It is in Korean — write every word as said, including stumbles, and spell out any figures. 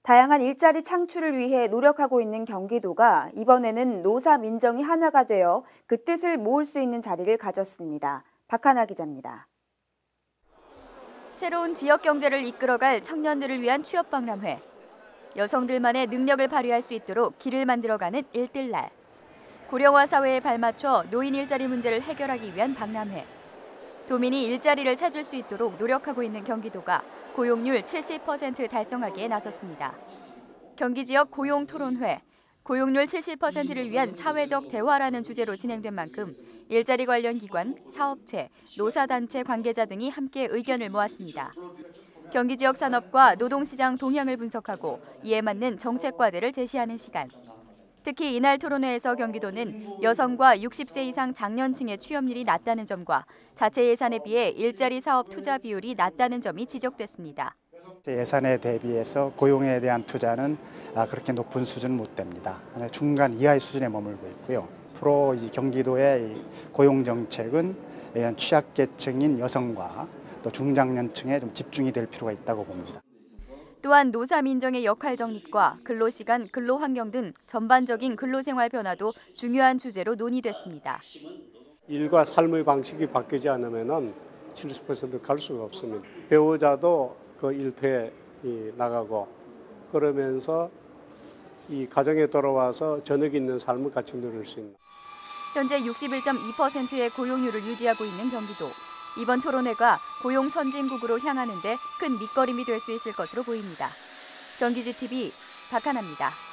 다양한 일자리 창출을 위해 노력하고 있는 경기도가 이번에는 노사 민정이 하나가 되어 그 뜻을 모을 수 있는 자리를 가졌습니다. 박하나 기자입니다. 새로운 지역 경제를 이끌어갈 청년들을 위한 취업 박람회. 여성들만의 능력을 발휘할 수 있도록 길을 만들어가는 일들날. 고령화 사회에 발맞춰 노인 일자리 문제를 해결하기 위한 박람회. 도민이 일자리를 찾을 수 있도록 노력하고 있는 경기도가 고용률 칠십 퍼센트 달성하기에 나섰습니다. 경기 지역 고용 토론회, 고용률 칠십 퍼센트를 위한 사회적 대화라는 주제로 진행된 만큼 일자리 관련 기관, 사업체, 노사단체 관계자 등이 함께 의견을 모았습니다. 경기 지역 산업과 노동시장 동향을 분석하고 이에 맞는 정책 과제를 제시하는 시간. 특히 이날 토론회에서 경기도는 여성과 육십 세 이상 장년층의 취업률이 낮다는 점과 자체 예산에 비해 일자리 사업 투자 비율이 낮다는 점이 지적됐습니다. 예산에 대비해서 고용에 대한 투자는 그렇게 높은 수준은 못 됩니다. 중간 이하의 수준에 머물고 있고요. 앞으로 이 경기도의 고용 정책은 취약계층인 여성과 또 중장년층에 좀 집중이 될 필요가 있다고 봅니다. 또한 노사 민정의 역할 정립과 근로시간, 근로환경 등 전반적인 근로생활 변화도 중요한 주제로 논의됐습니다. 일과 삶의 방식이 바뀌지 않으면 칠십 퍼센트 갈 수가 없습니다. 배우자도 그 일터에 나가고 그러면서 이 가정에 돌아와서 저녁 있는 삶을 같이 누릴 수 있는. 현재 육십일 점 이 퍼센트의 고용률을 유지하고 있는 경기도. 이번 토론회가 고용 선진국으로 향하는 데 큰 밑거름이 될 수 있을 것으로 보입니다. 경기지티비 박하나입니다.